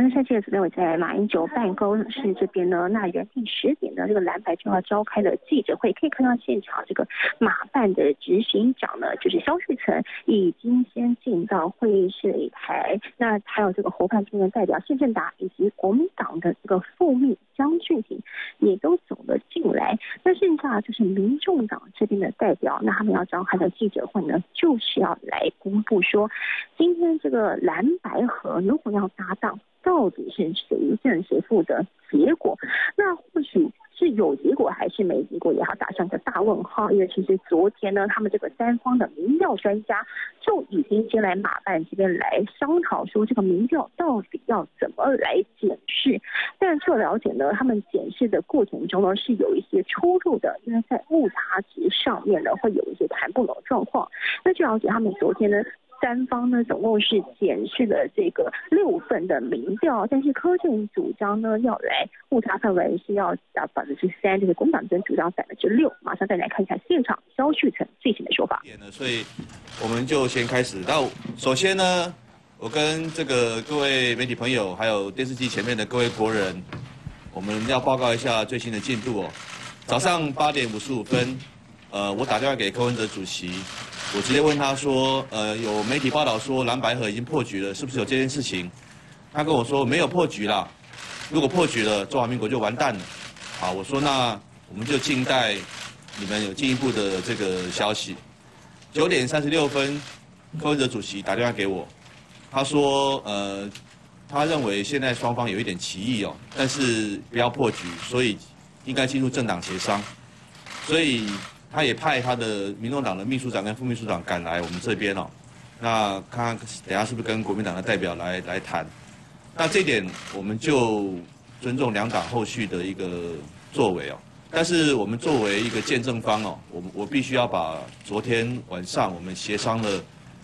现在这边我在马英九办公室这边呢，那原定10点呢，这个蓝白就要召开的记者会，可以看到现场这个马办的执行长呢，就是萧旭岑已经先进到会议室里台，那还有这个侯办这边的代表谢振达以及国民党的这个副秘江俊廷也都走了进来。那剩下就是民众党这边的代表，那他们要召开的记者会呢，就是要来公布说，今天这个蓝白合如果要搭档，到底是谁胜谁负的结果？那或许是有结果还是没结果，也要打上个大问号。因为其实昨天呢，他们这个三方的民调专家就已经先来马办这边来商讨说，这个民调到底要怎么来检视。但据了解呢，他们检视的过程中呢是有一些出入的，因为在误差值上面呢会有一些谈不拢的状况。那据了解，他们昨天呢，三方呢总共是检视了这个6份的民调，但是柯震主张呢要来误差范围是要达3%，就是国民党跟主张6%。马上再来看一下现场萧旭岑最新的说法。 所以我们就先开始。那首先呢，我跟这个各位媒体朋友，还有电视机前面的各位国人，我们要报告一下最新的进度哦。早上8点55分，我打电话给柯文哲主席。我直接问他说，有媒体报道说蓝白合已经破局了，是不是有这件事情？他跟我说没有破局啦，如果破局了，中华民国就完蛋了。好，我说那我们就静待你们有进一步的这个消息。9点36分，柯文哲主席打电话给我，他说，他认为现在双方有一点歧义哦，但是不要破局，所以应该进入政党协商，所以他也派他的民众党的秘书长跟副秘书长赶来我们这边哦，那看看等下是不是跟国民党的代表来谈。那这点我们就尊重两党后续的一个作为哦。但是我们作为一个见证方哦，我必须要把昨天晚上我们协商了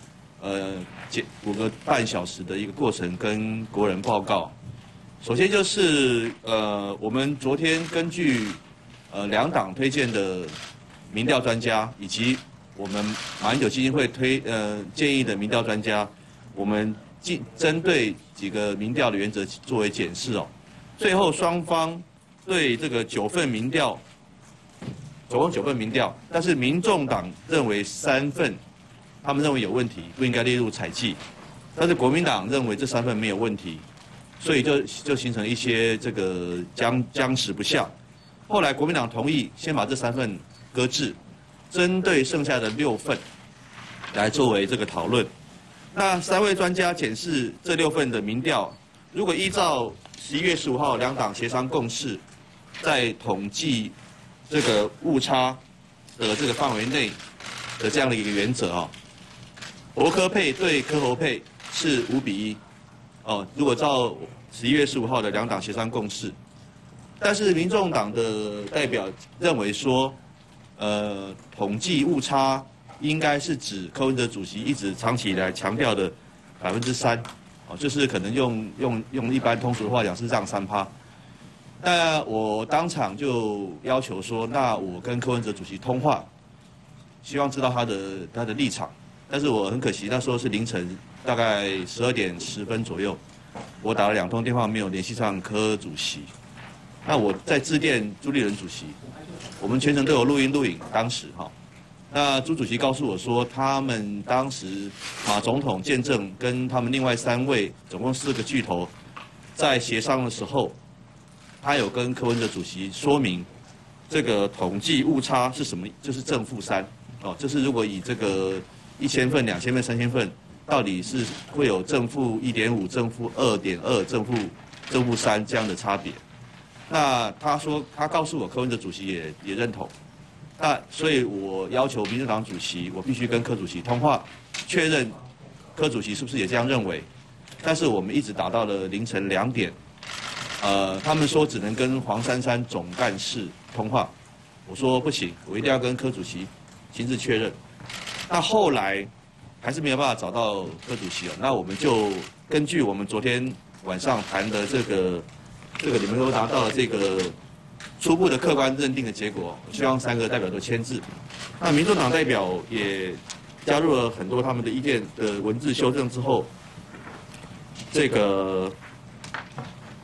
5个半小时的一个过程跟国人报告。首先就是我们昨天根据两党推荐的民调专家，以及我们马英九基金会建议的民调专家，我们针对几个民调的原则作为检视哦。最后双方对这个9份民调，总共9份民调，但是民众党认为3份，他们认为有问题，不应该列入采计，但是国民党认为这3份没有问题，所以就形成一些这个僵持不下。后来国民党同意先把这3份搁置，针对剩下的6份来作为这个讨论。那3位专家检视这6份的民调，如果依照11月15号两党协商共识，在统计这个误差的这个范围内的这样的一个原则啊，侯柯配对柯侯配是5比1哦。如果照11月15号的两党协商共识，但是民众党的代表认为说，统计误差应该是指柯文哲主席一直长期以来强调的3%，哦，就是可能用一般通俗的话讲是让3%。那我当场就要求说，那我跟柯文哲主席通话，希望知道他的立场。但是我很可惜，那时候是凌晨大概12点10分左右，我打了2通电话没有联系上柯主席。那我在致电朱立伦主席，我们全程都有录音录影，当时哈。那朱主席告诉我说，他们当时马总统见证跟他们另外3位，总共4个巨头，在协商的时候，他有跟柯文哲主席说明，这个统计误差是什么，就是正负3，哦，就是如果以这个1000份、2000份、3000份，到底是会有正负1.5、正负2.2、正负3这样的差别。那他告诉我，柯文哲主席也认同。那所以我要求民主党主席，我必须跟柯主席通话，确认柯主席是不是也这样认为。但是我们一直打到了凌晨2点，他们说只能跟黄珊珊总干事通话，我说不行，我一定要跟柯主席亲自确认。那后来还是没有办法找到柯主席了，那我们就根据我们昨天晚上谈的这个你们都拿到了这个初步的客观认定的结果，我希望3个代表都签字。那民众党代表也加入了很多他们的意见的文字修正之后，这个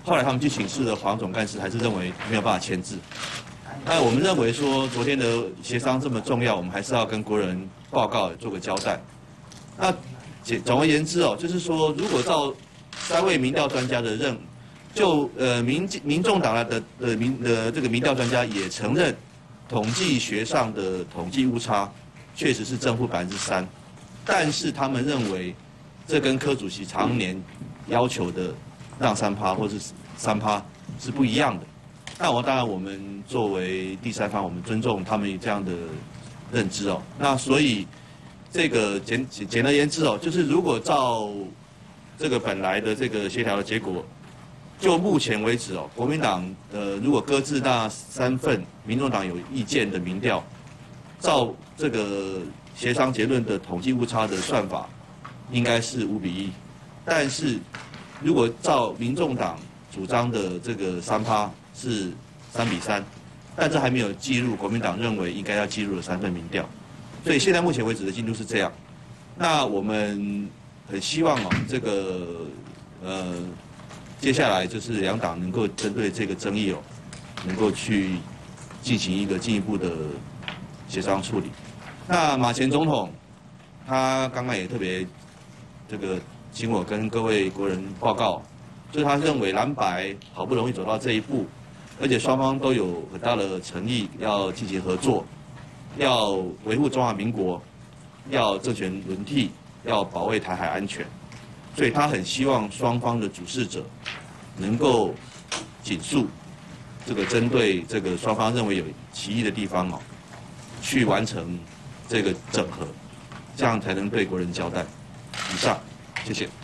后来他们去请示了黄总干事，还是认为没有办法签字。那我们认为说昨天的协商这么重要，我们还是要跟国人报告做个交代。那总而言之哦，就是说如果照3位民调专家的民众党的这个民调专家也承认，统计学上的统计误差确实是正负3%，但是他们认为这跟柯主席常年要求的让3%或是3%是不一样的。那当然我们作为第三方，我们尊重他们这样的认知哦。那所以这个简而言之哦，就是如果照这个本来的这个协调的结果，就目前为止哦，国民党如果搁置那3份民众党有意见的民调，照这个协商结论的统计误差的算法，应该是5比1。但是如果照民众党主张的这个3%是3比3，但这还没有计入国民党认为应该要计入的3份民调，所以现在目前为止的进度是这样。那我们很希望哦，这个接下来就是两党能够针对这个争议哦，能够去进行一个进一步的协商处理。那马前总统他刚刚也特别这个请我跟各位国人报告，就是他认为蓝白好不容易走到这一步，而且双方都有很大的诚意要进行合作，要维护中华民国，要政权轮替，要保卫台海安全，所以他很希望双方的主事者能够紧速这个针对这个双方认为有歧义的地方哦，去完成这个整合，这样才能对国人交代。以上，谢谢。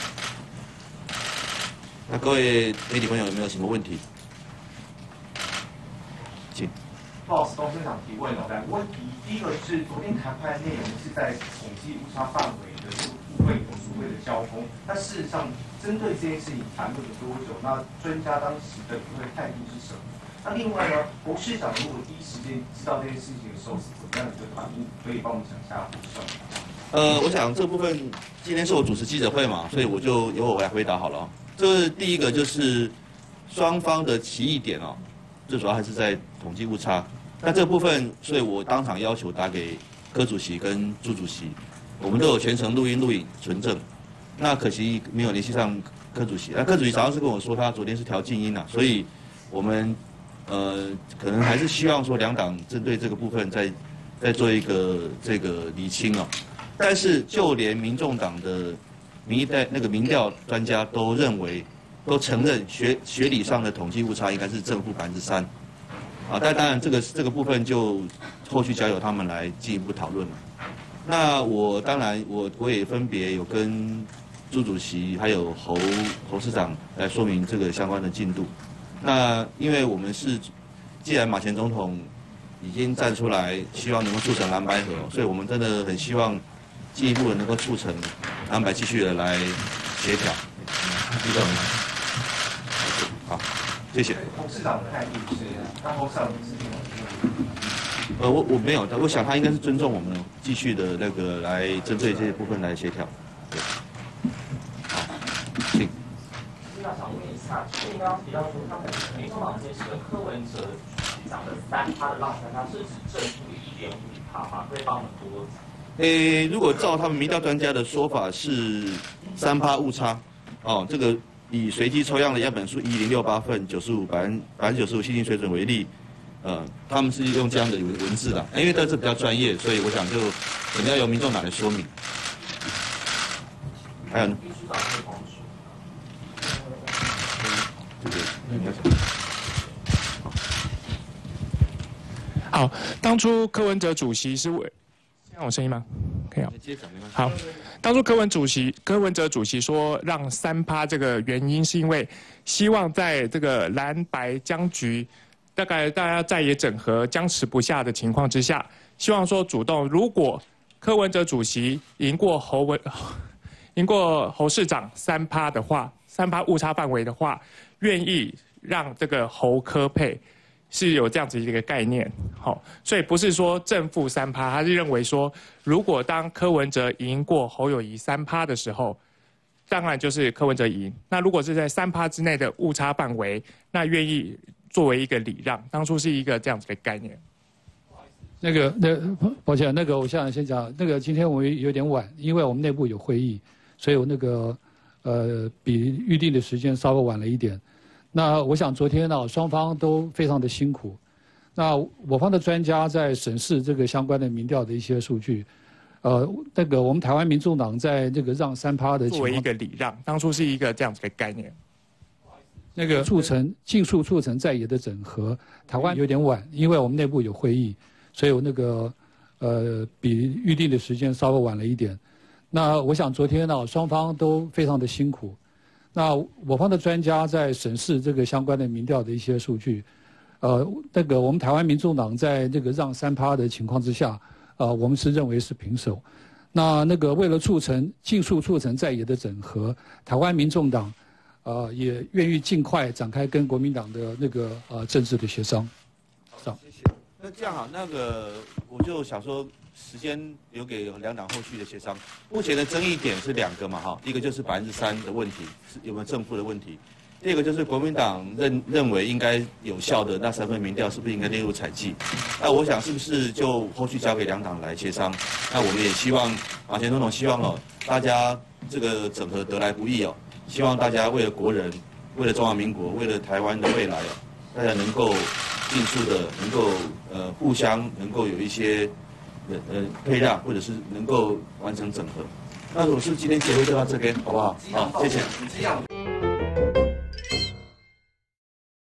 那各位媒体朋友有没有什么问题？请。 不好意思，东先生提问哦，两个问题。第一个是昨天谈判内容是在统计误差范围的这个部分有所谓的交锋，那事实上针对这件事情谈论了多久？那专家当时的态度是什么？那另外呢，侯市长如果第一时间知道这件事情的时候是怎么样的一个反应？可以帮我们讲一下补充。 我想这部分今天是我主持记者会嘛，所以我就由我来回答好了。这第一个就是双方的歧义点哦，最主要还是在统计误差。那这部分，所以我当场要求打给柯主席跟朱主席，我们都有全程录音录影存证。那可惜没有联系上柯主席。那柯主席早上是跟我说，他昨天是调静音所以我们可能还是希望说两党针对这个部分再做一个这个厘清哦。但是就连民众党的民调专家都承认学理上的统计误差应该是正负3%。但当然这个部分就后续交由他们来进一步讨论了。那当然我也分别有跟朱主席还有侯市长来说明这个相关的进度。那因为我们既然马前总统已经站出来，希望能够促成蓝白合，所以我们真的很希望进一步能够促成蓝白继续的来协调。好，谢谢。 侯市长的态度是，那侯市长是我没有，我想他应该是尊重我们继续的来针对这些部分来协调。对。好，请。 那想问一下，就是刚刚提到说，他们民众党这次的柯文哲讲的3%的让3%是指正负1.5%吗？可以帮我们多？ 如果照他们民调专家的说法是3%误差，这个以随机抽样的样本数1068份95%信心水准为例，他们是用这样的文字的，因为这是比较专业，所以我想就可能要由民众党来说明。还有呢？ 好，当初柯文哲主席是为，现在有声音吗？可以啊。好，当初柯文哲主席说让3%这个原因是因为希望在这个蓝白僵局，大概大家在野整合僵持不下的情况之下，希望说主动，如果柯文哲主席赢过侯市长3%的话，3%误差范围的话，愿意让这个侯柯配。是有这样子一个概念，所以不是说正负3%，他是认为说，如果当柯文哲赢过侯友宜3%的时候， 当然就是柯文哲赢。那如果是在3%之内的误差范围，那愿意作为一个礼让，当初是一个这样子的概念。 抱歉，我想先讲，今天我们有点晚，因为我们内部有会议，所以我比预定的时间稍微晚了一点。那我想昨天呢，双方都非常的辛苦。那我方的专家在审视这个相关的民调的一些数据，我们台湾民众党在让3%的情况， 作为一个礼让，当初是一个这样子的概念。 尽速促成在野的整合。台湾有点晚，因为我们内部有会议，所以比预定的时间稍微晚了一点。那我想昨天呢，双方都非常的辛苦。那我方的专家在审视这个相关的民调的一些数据，我们台湾民众党在让3%的情况之下，我们是认为是平手。那为了尽速促成在野的整合，台湾民众党也愿意尽快展开跟国民党的政治的协商。 好，谢谢。那这样好，我就想说，时间留给两党后续的协商。目前的争议点是2个嘛，哈，一个就是3%的问题，是有没有正负的问题；第二个就是国民党认为应该有效的那3份民调是不是应该列入采集？那我想是不是就后续交给两党来协商？那我们也希望马前总统希望大家这个整合得来不易希望大家为了国人，为了中华民国，为了台湾的未来大家能够尽速的能够互相能够有一些配让，或者是能够完成整合。那我是今天结会就到这边，好不好？好，谢谢。